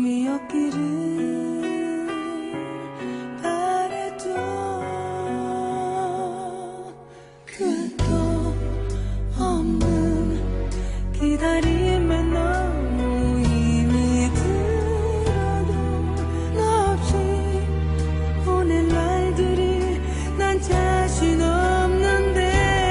꿈이었기를 바래도 끝도 없는 기다림에 너무 힘이 들어도 너 없이 보낸 날들이 난 자신 없는데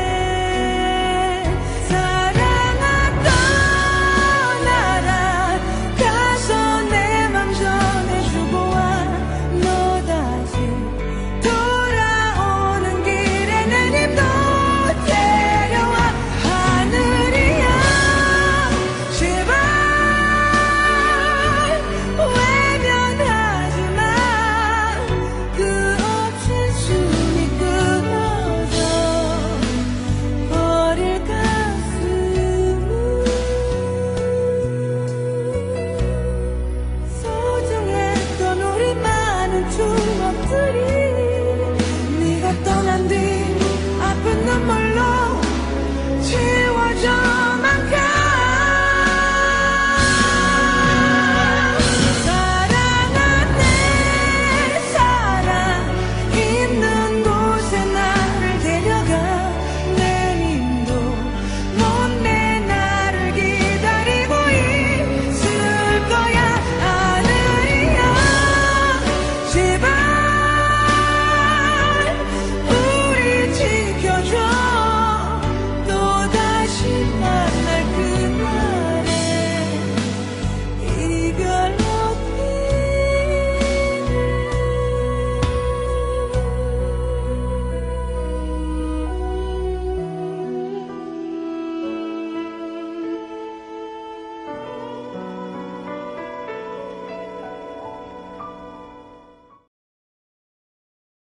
네가 떠난 뒤 아픈 눈물로 채워져만 가. 사랑한 내 사랑 있는 곳에 나를 데려가. 내 힘도 못 내 나를 기다리고 있을 거야. 하늘이야 제발 지켜줘. 또다시 날